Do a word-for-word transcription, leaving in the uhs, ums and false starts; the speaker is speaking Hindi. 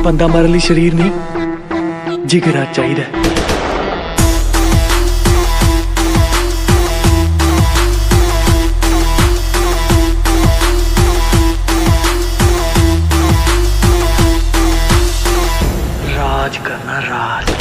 पंदा मारन लई शरीर नहीं, जिगरा चाहिदा। राज करना राज।